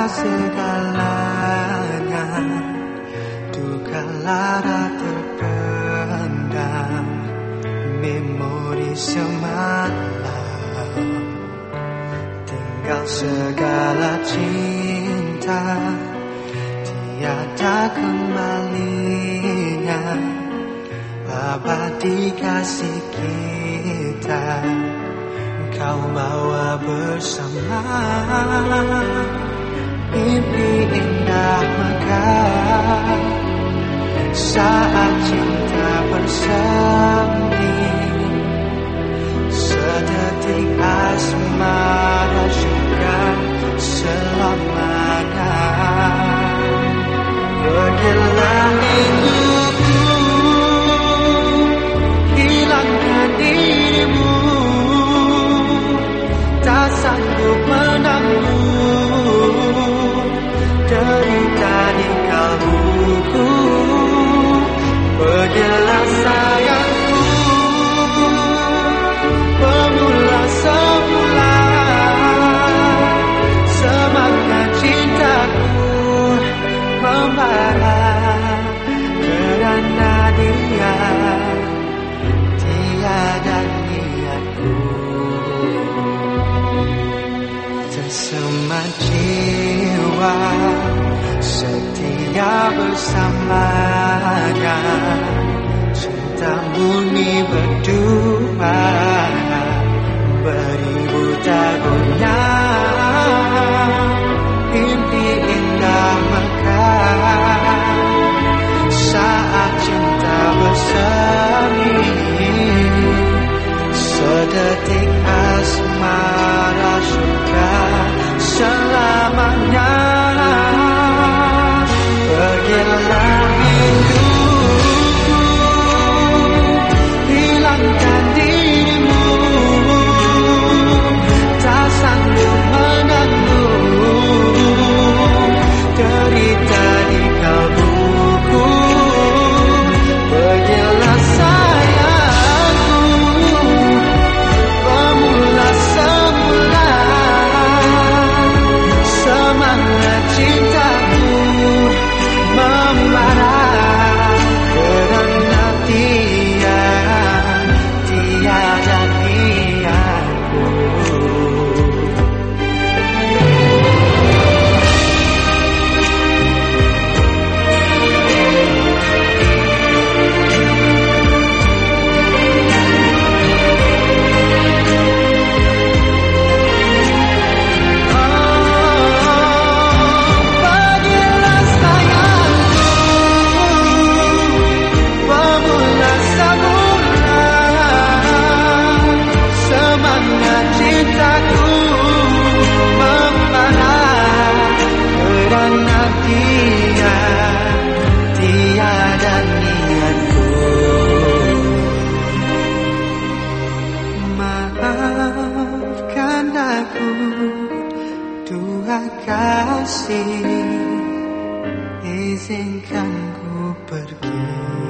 segalanya, duka lara terpendam, memori semalam, tinggal segala cinta, tiada kembalinya, abadi kasih kita, kau bawa bersama. Mimpi indah mekar saat cinta bersemi, sedetik asmara syuka selamanya. Pergilah hidupku, hilangkan dirimu, tak sanggup menanggung derita di kalbuku. Pergilah sayangku, pemula semula, semangat cintaku membara kerana dia tiada niatku. Tersemat jiwa setia bersamanya, cinta murni berdua beribu tahunnya. Mimpi indah mekar saat cinta bersemi, sedetik asmara syuka selamanya. Pergilah hidupku, hilangkan dirimu, tak sanggup menanggung derita di kalbuku. Pergilah sayangku, pemula semula, semangat cintaku membara kerana tiada niatku. Tiada niatku. Maafkan aku, dua kasih, izinkan ku pergi.